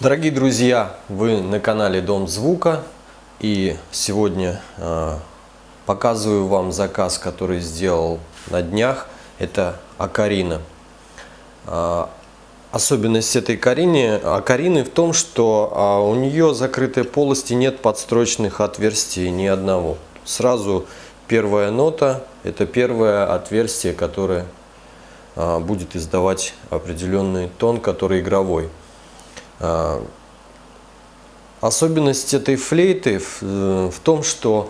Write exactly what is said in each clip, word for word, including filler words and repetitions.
Дорогие друзья, вы на канале Дом звука, и сегодня э, показываю вам заказ, который сделал на днях. Это окарина. Э, особенность этой окарины, окарины в том, что э, у нее закрытой полости, нет подстрочных отверстий ни одного. Сразу первая нота – это первое отверстие, которое э, будет издавать определенный тон, который игровой. Особенность этой флейты в, в том, что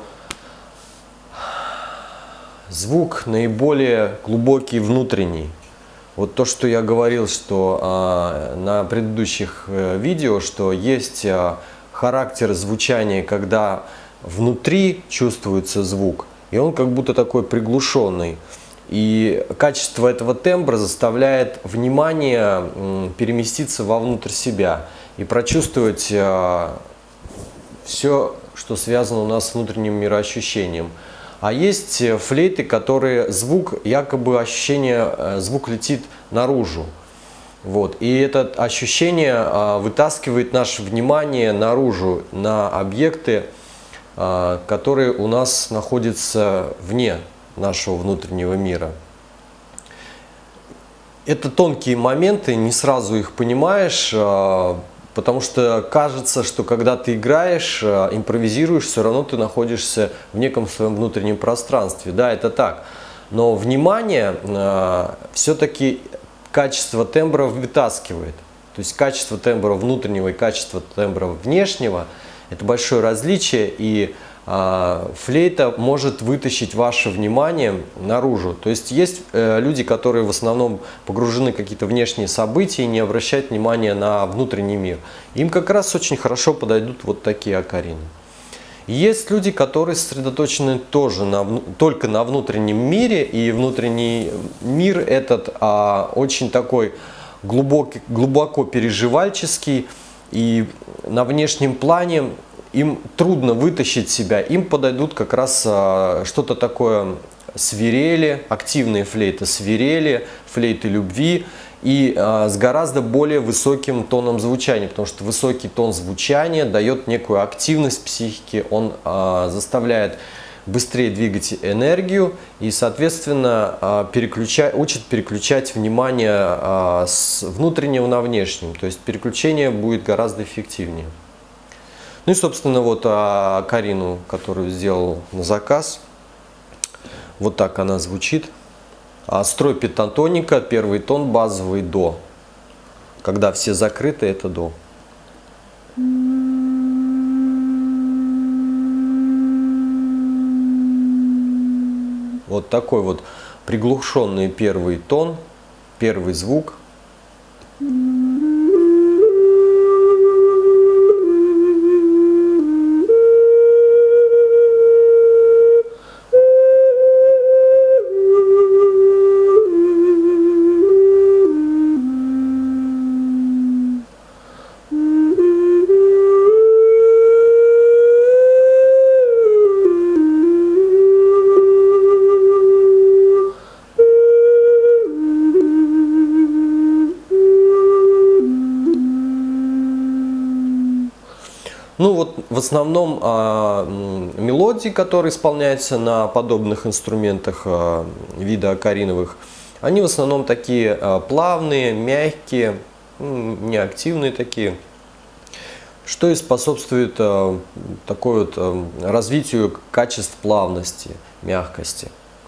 звук наиболее глубокий внутренний. Вот то, что я говорил, что а, на предыдущих видео, что есть а, характер звучания, когда внутри чувствуется звук, и он как будто такой приглушенный. И качество этого тембра заставляет внимание переместиться вовнутрь себя и прочувствовать э, все, что связано у нас с внутренним мироощущением. А есть флейты, которые звук, якобы ощущение, э, звук летит наружу. Вот. И это ощущение э, вытаскивает наше внимание наружу, на объекты, э, которые у нас находятся вне нашего внутреннего мира. Это тонкие моменты, не сразу их понимаешь, потому что кажется, что когда ты играешь, импровизируешь, все равно ты находишься в неком своем внутреннем пространстве. Да, это так. Но внимание все-таки качество тембра вытаскивает. То есть качество тембра внутреннего и качество тембра внешнего – это большое различие, и флейта может вытащить ваше внимание наружу. То есть есть э, люди, которые в основном погружены в какие-то внешние события и не обращают внимания на внутренний мир. Им как раз очень хорошо подойдут вот такие окарины. Есть люди, которые сосредоточены тоже на, только на внутреннем мире, и внутренний мир этот а, очень такой глубокий, глубоко переживальческий, и на внешнем плане им трудно вытащить себя, им подойдут как раз а, что-то такое свирели, активные флейты свирели, флейты любви, и а, с гораздо более высоким тоном звучания, потому что высокий тон звучания дает некую активность психики, он а, заставляет быстрее двигать энергию и, соответственно, а, переключа... учит переключать внимание а, с внутреннего на внешнее, то есть переключение будет гораздо эффективнее. Ну и, собственно, вот окарину, которую сделал на заказ, вот так она звучит. Строй пентатоника, первый тон базовый до. Когда все закрыты, это до. Вот такой вот приглушенный первый тон, первый звук. Ну вот в основном а, мелодии, которые исполняются на подобных инструментах а, вида окариновых, они в основном такие а, плавные, мягкие, неактивные такие, что и способствует а, такой вот а, развитию качеств плавности, мягкости.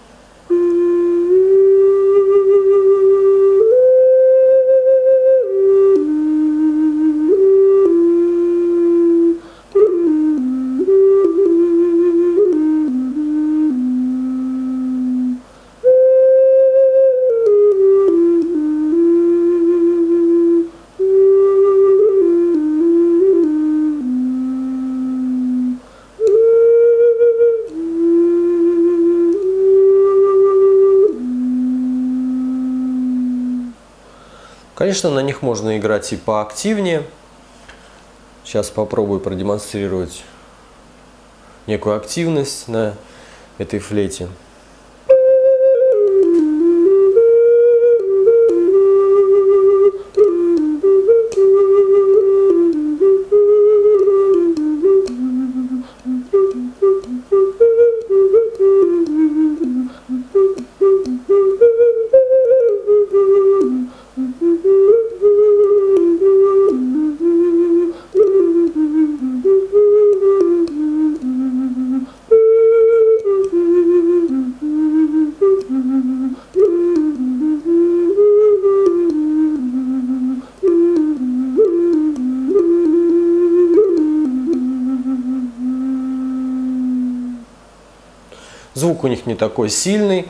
Конечно, на них можно играть и поактивнее. Сейчас попробую продемонстрировать некую активность на этой флейте. звук у них не такой сильный,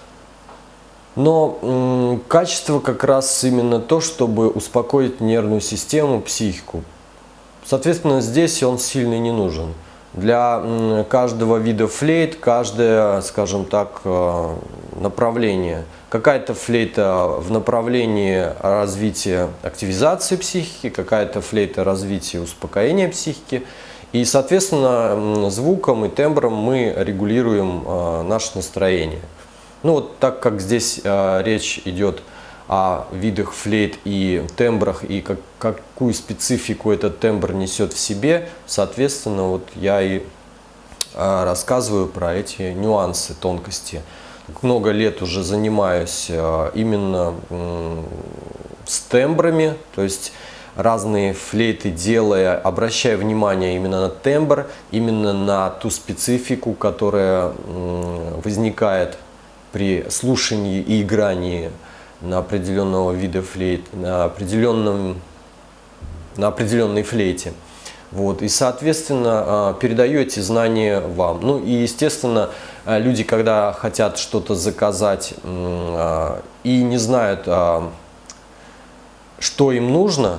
но м, качество как раз именно то, чтобы успокоить нервную систему, психику. Соответственно, здесь он сильный не нужен. Для м, каждого вида флейт, каждое, скажем так, э, направление. Какая-то флейта в направлении развития активизации психики, какая-то флейта развития успокоения психики. И, соответственно, звуком и тембром мы регулируем э, наше настроение. Ну вот так как здесь э, речь идет о видах флейт и тембрах, и как, какую специфику этот тембр несет в себе, соответственно, вот я и э, рассказываю про эти нюансы, тонкости. Много лет уже занимаюсь э, именно э, с тембрами, то есть разные флейты делая, обращая внимание именно на тембр, именно на ту специфику, которая э, возникает при слушании и игрании на определенного вида флейт, на, определенном, на определенной флейте. Вот, и, соответственно, передаю эти знания вам. Ну и, естественно, люди, когда хотят что-то заказать и не знают, что им нужно,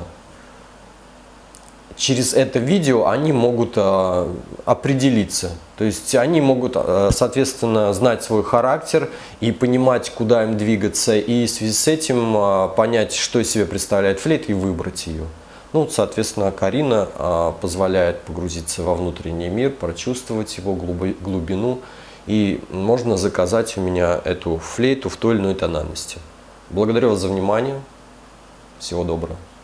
через это видео они могут э, определиться. То есть они могут, э, соответственно, знать свой характер и понимать, куда им двигаться, и в связи с этим э, понять, что из себя представляет флейта, и выбрать ее. Ну, соответственно, Карина э, позволяет погрузиться во внутренний мир, прочувствовать его глубину, и можно заказать у меня эту флейту в той или иной тональности. Благодарю вас за внимание. Всего доброго.